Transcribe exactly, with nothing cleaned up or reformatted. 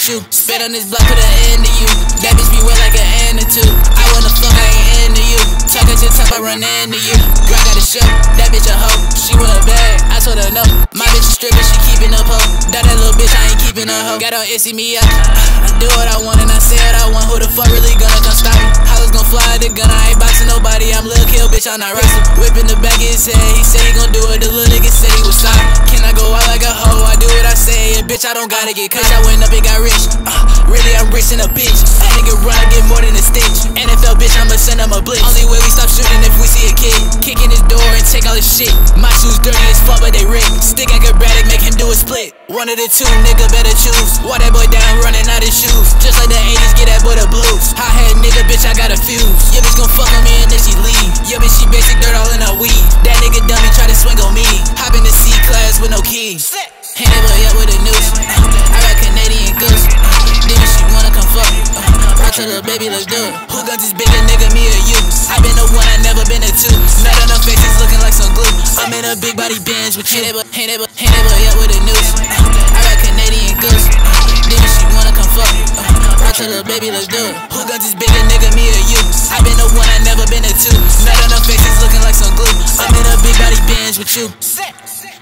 with you. Spit on this block, put an end to you. That bitch be wet like an attitude. I wanna fuck, I ain't into you. Talk at your top, I run into you. Girl got a show, that bitch a hoe. She want a bag, I told her no. My bitch a stripper, she keeping up hoe. That that little bitch, I ain't keeping her hoe. Got on itsy me up. I do what I want and I say what I want. Who the fuck really gonna come stop me? Hollis gon' fly the gun, I ain't boxing nobody. I'm Lil Kill, bitch, I'm not wrestling. Whipping the back of his head, he said he gon' do it. The little nigga said he was sorry. Can I go out like a hoe? I do what I say, and bitch, I don't gotta get caught. I went up and got rich. Uh, really, I'm rich in a bitch. A nigga run, I get more than a stitch. N F L bitch, I'ma send him a blitz. Only way we stop shooting if we see a kid kicking his door and take all his shit. My shoes dirty as fuck, but they ripped. Stick acrobatic, make him do a split. One of the two, nigga better choose. Walk that boy down, running out his shoes. Just like the eighties, get that boy the blues. Hot head nigga, bitch, I got a fuse. Your bitch gon' fuck on me and then she leave. Your bitch, she basic dirt all in her weed. That nigga dummy try to swing on me. Hop in the C class with no keys. Hand that boy up with a noose. I got Canadian goose. Then she wanna come fuck. Watch her little baby, let's do it. Who got this bigger nigga, me or you? I been a one, I never been a two. Nut on her face is looking like some glue. I'm in a big body Benz with you. Hand that boy, hand that boy, hand that boy up with a noose. I got Canadian goose. Then she wanna come fuck. Watch her little baby, let's do it. Who got this bigger nigga, me or you? I been a one, I never been a two. Nut on her face is looking like some glue. I'm in a big body Benz with you.